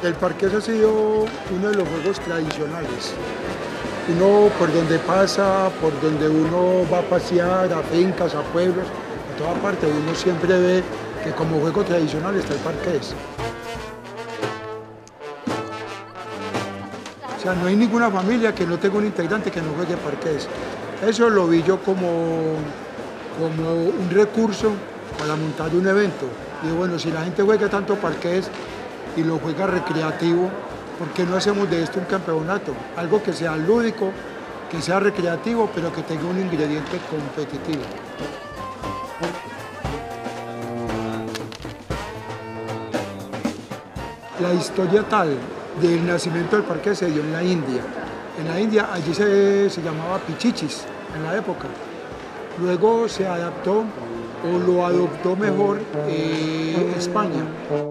El parqués ha sido uno de los juegos tradicionales. Uno por donde pasa, por donde uno va a pasear, a fincas, a pueblos, a toda parte, uno siempre ve que como juego tradicional está el parqués. O sea, no hay ninguna familia que no tenga un integrante que no juegue parqués. Eso lo vi yo como un recurso para montar un evento. Y bueno, si la gente juega tanto parqués y lo juega recreativo, ¿por qué no hacemos de esto un campeonato? Algo que sea lúdico, que sea recreativo, pero que tenga un ingrediente competitivo. La historia tal del nacimiento del parqués se dio en la India. En la India, allí se llamaba pichichis en la época. Luego se adaptó, o lo adoptó mejor, España.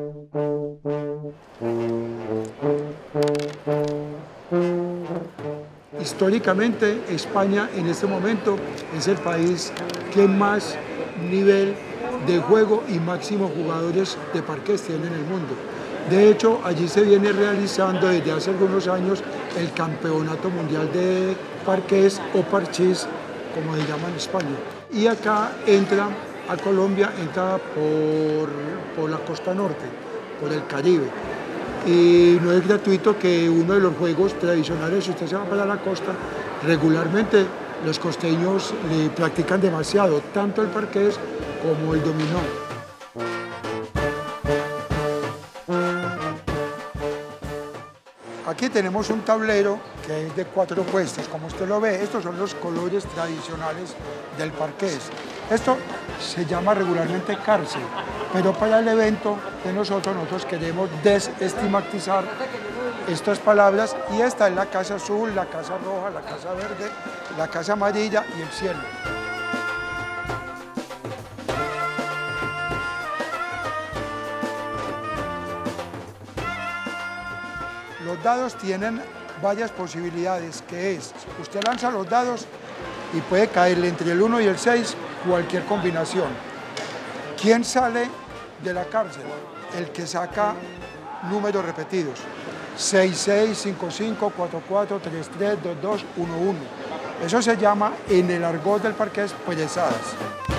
Históricamente, España en este momento es el país que más nivel de juego y máximos jugadores de parqués tiene en el mundo. De hecho, allí se viene realizando desde hace algunos años el Campeonato Mundial de Parqués o Parchís, como se llama en España. Y acá entra, a Colombia, entra por la costa norte, por el Caribe. Y no es gratuito que uno de los juegos tradicionales, si usted se va para la costa, regularmente los costeños le practican demasiado, tanto el parqués como el dominó. Aquí tenemos un tablero que es de 4 puestos, como usted lo ve, estos son los colores tradicionales del parqués. Esto se llama regularmente cárcel, pero para el evento de nosotros queremos desestigmatizar estas palabras, y esta es la casa azul, la casa roja, la casa verde, la casa amarilla y el cielo. Los dados tienen varias posibilidades, que es, usted lanza los dados y puede caerle entre el 1 y el 6 cualquier combinación. ¿Quién sale de la cárcel? El que saca números repetidos. 6-6, 5-5, 4-4, 3-3, 2-2, 1-1. Eso se llama, en el argot del parqués, presadas.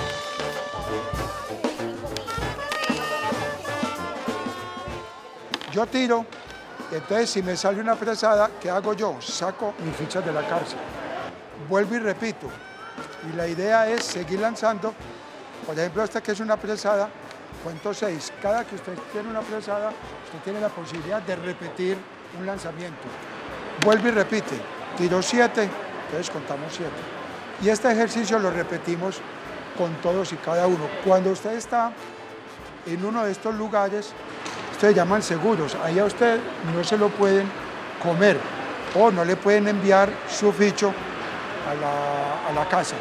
Yo tiro. Entonces, si me sale una presada, ¿qué hago yo? Saco mis fichas de la cárcel. Vuelvo y repito. Y la idea es seguir lanzando. Por ejemplo, esta que es una presada, cuento 6. Cada que usted tiene una presada, usted tiene la posibilidad de repetir un lanzamiento. Vuelve y repite. Tiro 7, entonces contamos 7. Y este ejercicio lo repetimos con todos y cada uno. Cuando usted está en uno de estos lugares, se llaman seguros, ahí a usted no se lo pueden comer o no le pueden enviar su ficho a la casa.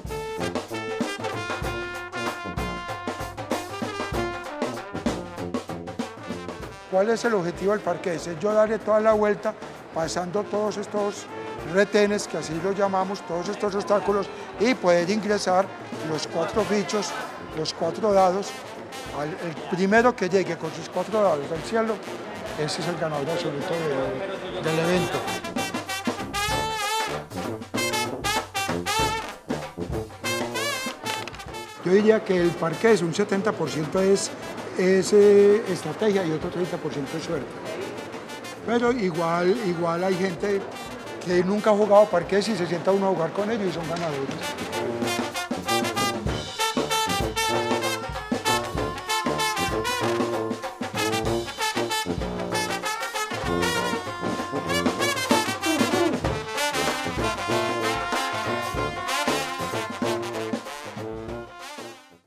¿Cuál es el objetivo del parqués? Es yo darle toda la vuelta pasando todos estos retenes, que así los llamamos, todos estos obstáculos, y poder ingresar los 4 fichos, los 4 dados. El primero que llegue con sus 4 dados al cielo, ese es el ganador absoluto del evento. Yo diría que el parqués, un 70% es estrategia y otro 30% es suerte. Pero igual hay gente que nunca ha jugado parqués y se sienta uno a jugar con ellos y son ganadores.